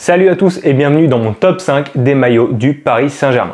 Salut à tous et bienvenue dans mon top 5 des maillots du Paris Saint-Germain.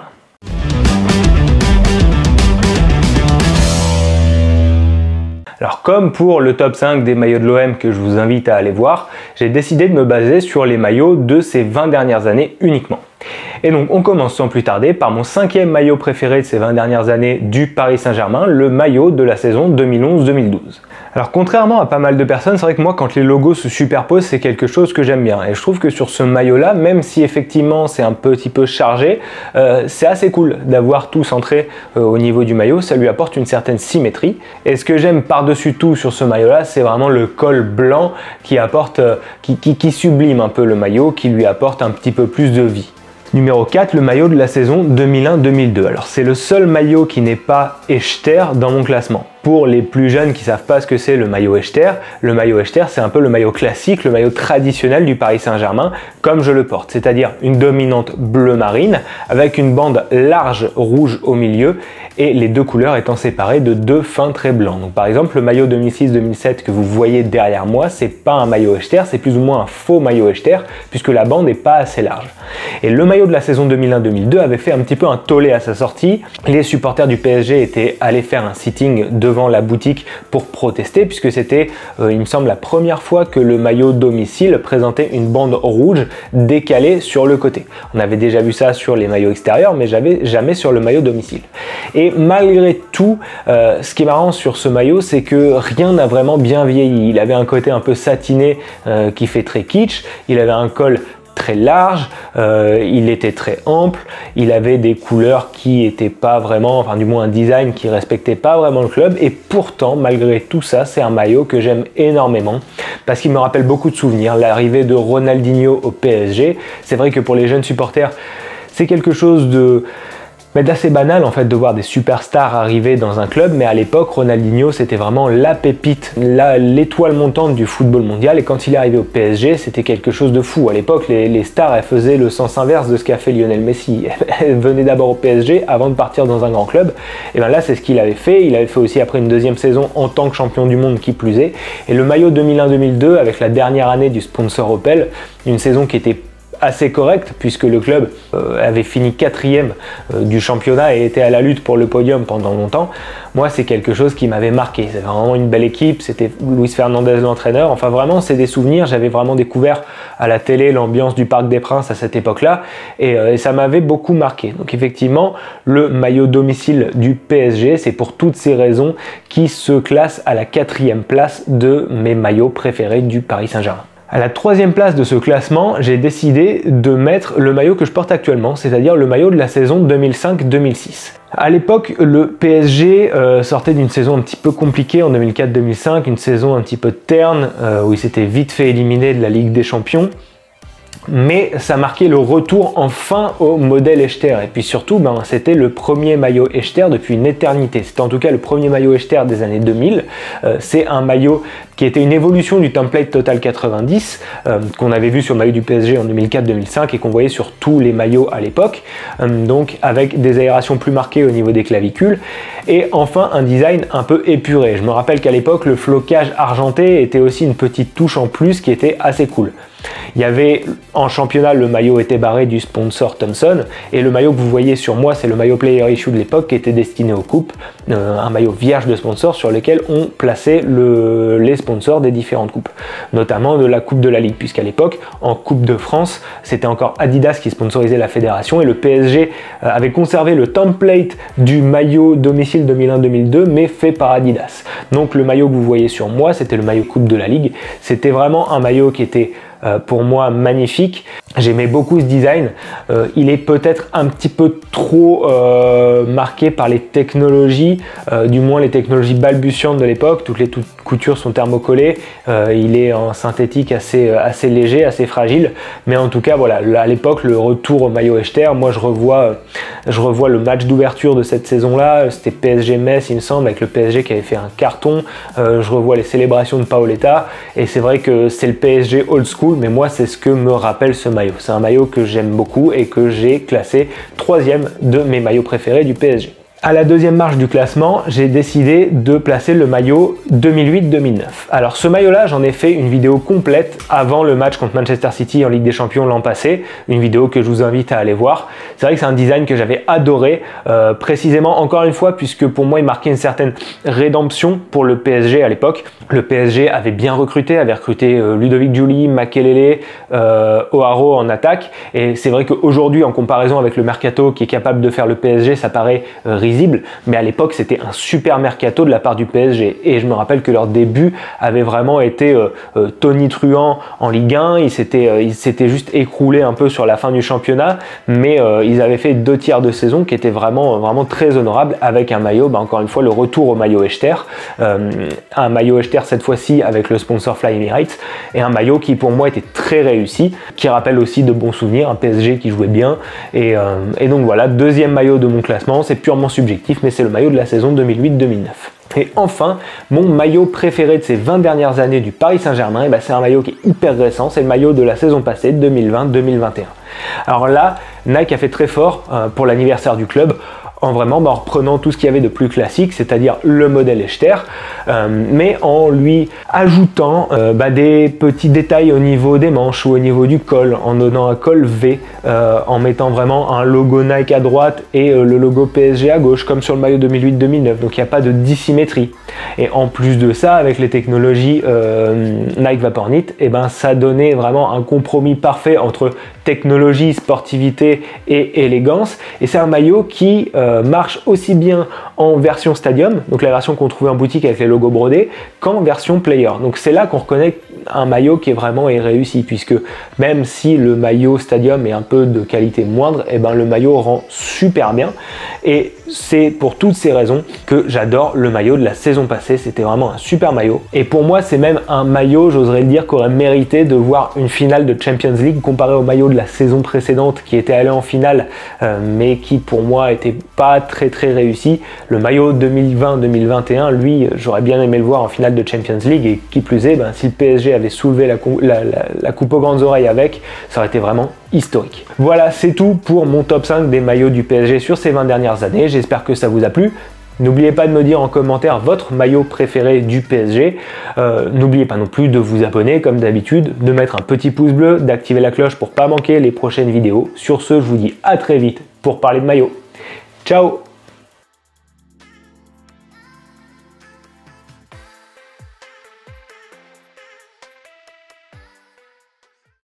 Alors comme pour le top 5 des maillots de l'OM que je vous invite à aller voir, j'ai décidé de me baser sur les maillots de ces 20 dernières années uniquement. Et donc on commence sans plus tarder par mon 5e maillot préféré de ces 20 dernières années du Paris Saint-Germain, le maillot de la saison 2011-2012. Alors contrairement à pas mal de personnes, c'est vrai que moi quand les logos se superposent, c'est quelque chose que j'aime bien. Et je trouve que sur ce maillot-là, même si effectivement c'est un petit peu chargé, c'est assez cool d'avoir tout centré au niveau du maillot, ça lui apporte une certaine symétrie. Et ce que j'aime par-dessus tout sur ce maillot-là, c'est vraiment le col blanc qui apporte, qui sublime un peu le maillot, qui lui apporte un petit peu plus de vie. Numéro 4, le maillot de la saison 2001-2002. Alors c'est le seul maillot qui n'est pas Echter dans mon classement. Pour les plus jeunes qui ne savent pas ce que c'est le maillot Echter c'est un peu le maillot classique, le maillot traditionnel du Paris Saint-Germain comme je le porte, c'est-à-dire une dominante bleu marine avec une bande large rouge au milieu et les deux couleurs étant séparées de deux fins traits blancs. Donc par exemple le maillot 2006-2007 que vous voyez derrière moi, c'est pas un maillot Echter, c'est plus ou moins un faux maillot Echter puisque la bande n'est pas assez large. Et le maillot de la saison 2001-2002 avait fait un petit peu un tollé à sa sortie. Les supporters du PSG étaient allés faire un sitting devant la boutique pour protester puisque c'était, il me semble, la première fois que le maillot domicile présentait une bande rouge décalée sur le côté. On avait déjà vu ça sur les maillots extérieurs mais jamais sur le maillot domicile. Et malgré tout, ce qui est marrant sur ce maillot, c'est que rien n'a vraiment bien vieilli. Il avait un côté un peu satiné qui fait très kitsch, il avait un col très large, il était très ample, il avait des couleurs qui n'étaient pas vraiment, enfin du moins un design qui respectait pas vraiment le club, et pourtant malgré tout ça c'est un maillot que j'aime énormément parce qu'il me rappelle beaucoup de souvenirs. L'arrivée de Ronaldinho au PSG, c'est vrai que pour les jeunes supporters c'est quelque chose d'assez banal en fait de voir des superstars arriver dans un club, mais à l'époque Ronaldinho c'était vraiment la pépite, l'étoile montante du football mondial, et quand il est arrivé au PSG c'était quelque chose de fou. À l'époque les stars elles faisaient le sens inverse de ce qu'a fait Lionel Messi, elles venaient d'abord au PSG avant de partir dans un grand club, et bien là c'est ce qu'il avait fait. Il avait fait aussi après une deuxième saison en tant que champion du monde qui plus est, et le maillot 2001-2002 avec la dernière année du sponsor Opel, une saison qui était assez correct puisque le club avait fini 4e du championnat et était à la lutte pour le podium pendant longtemps. Moi c'est quelque chose qui m'avait marqué, c'est vraiment une belle équipe, c'était Luis Fernandez l'entraîneur, enfin vraiment c'est des souvenirs. J'avais vraiment découvert à la télé l'ambiance du Parc des Princes à cette époque là et ça m'avait beaucoup marqué. Donc effectivement le maillot domicile du PSG, c'est pour toutes ces raisons qui se classe à la 4e place de mes maillots préférés du Paris Saint-Germain. À la 3e place de ce classement, j'ai décidé de mettre le maillot que je porte actuellement, c'est-à-dire le maillot de la saison 2005-2006. À l'époque, le PSG sortait d'une saison un petit peu compliquée en 2004-2005, une saison un petit peu terne, où il s'était vite fait éliminer de la Ligue des Champions. Mais ça marquait le retour enfin au modèle Echter, et puis surtout c'était le premier maillot Echter depuis une éternité. C'était en tout cas le premier maillot Echter des années 2000. C'est un maillot qui était une évolution du template Total 90 qu'on avait vu sur le maillot du PSG en 2004-2005 et qu'on voyait sur tous les maillots à l'époque, donc avec des aérations plus marquées au niveau des clavicules et enfin un design un peu épuré. Je me rappelle qu'à l'époque le flocage argenté était aussi une petite touche en plus qui était assez cool. Il y avait en championnat, le maillot était barré du sponsor Thomson, et le maillot que vous voyez sur moi c'est le maillot Player Issue de l'époque qui était destiné aux coupes, un maillot vierge de sponsor sur lequel on plaçait les sponsors des différentes coupes, notamment de la Coupe de la Ligue, puisqu'à l'époque en Coupe de France c'était encore Adidas qui sponsorisait la fédération et le PSG avait conservé le template du maillot domicile 2001-2002 mais fait par Adidas. Donc le maillot que vous voyez sur moi c'était le maillot Coupe de la Ligue, c'était vraiment un maillot qui était pour moi magnifique. J'aimais beaucoup ce design. Il est peut-être un petit peu trop marqué par les technologies, du moins les technologies balbutiantes de l'époque. Toutes les coutures sont thermocollées. Il est en synthétique assez léger, assez fragile. Mais en tout cas, voilà, à l'époque, le retour au maillot Echter, moi je revois le match d'ouverture de cette saison-là. C'était PSG-Metz, il me semble, avec le PSG qui avait fait un carton. Je revois les célébrations de Paoletta. Et c'est vrai que c'est le PSG old school, mais moi c'est ce que me rappelle ce maillot. C'est un maillot que j'aime beaucoup et que j'ai classé 3e de mes maillots préférés du PSG. À la deuxième marche du classement, j'ai décidé de placer le maillot 2008-2009. Alors ce maillot-là, j'en ai fait une vidéo complète avant le match contre Manchester City en Ligue des Champions l'an passé, une vidéo que je vous invite à aller voir. C'est vrai que c'est un design que j'avais adoré, précisément encore une fois, puisque pour moi il marquait une certaine rédemption pour le PSG à l'époque. Le PSG avait bien recruté, avait recruté Ludovic Giuly, Makelele, O'Haro en attaque, et c'est vrai qu'aujourd'hui, en comparaison avec le mercato qui est capable de faire le PSG, ça paraît risible, mais à l'époque c'était un super mercato de la part du PSG, et je me rappelle que leur début avait vraiment été tonitruant en Ligue 1, ils s'étaient juste écroulés un peu sur la fin du championnat, mais ils avaient fait 2 tiers de saison qui étaient vraiment très honorables, avec un maillot, encore une fois le retour au maillot Echter, un maillot Echter cette fois-ci avec le sponsor Fly Emirates, et un maillot qui pour moi était très réussi, qui rappelle aussi de bons souvenirs, un PSG qui jouait bien, et donc voilà, deuxième maillot de mon classement, c'est purement subjectif, mais c'est le maillot de la saison 2008-2009. Et enfin, mon maillot préféré de ces 20 dernières années du Paris Saint-Germain, c'est un maillot qui est hyper récent, c'est le maillot de la saison passée, 2020-2021. Alors là, Nike a fait très fort pour l'anniversaire du club, en reprenant tout ce qu'il y avait de plus classique, c'est-à-dire le modèle Echter, mais en lui ajoutant des petits détails au niveau des manches ou au niveau du col, en donnant un col V, en mettant vraiment un logo Nike à droite et le logo PSG à gauche, comme sur le maillot 2008-2009, donc il n'y a pas de dissymétrie. Et en plus de ça, avec les technologies Nike Vaporknit, ça donnait vraiment un compromis parfait entre technologie, sportivité et élégance, et c'est un maillot qui marche aussi bien en version Stadium, donc la version qu'on trouvait en boutique avec les logos brodés, qu'en version Player. Donc c'est là qu'on reconnaît un maillot qui est vraiment réussi, puisque même si le maillot Stadium est un peu de qualité moindre, le maillot rend super bien, et c'est pour toutes ces raisons que j'adore le maillot de la saison passée. C'était vraiment un super maillot, et pour moi c'est même un maillot, j'oserais le dire, qui aurait mérité de voir une finale de Champions League comparé au maillot de la saison précédente qui était allé en finale, mais qui pour moi était pas très réussi. Le maillot 2020-2021, lui, j'aurais bien aimé le voir en finale de Champions League, et qui plus est, si le PSG avait soulevé la coupe aux grandes oreilles avec, ça aurait été vraiment historique. Voilà, c'est tout pour mon top 5 des maillots du PSG sur ces 20 dernières années. J'espère que ça vous a plu. N'oubliez pas de me dire en commentaire votre maillot préféré du PSG. N'oubliez pas non plus de vous abonner comme d'habitude, de mettre un petit pouce bleu, d'activer la cloche pour ne pas manquer les prochaines vidéos. Sur ce, je vous dis à très vite pour parler de maillot. Ciao!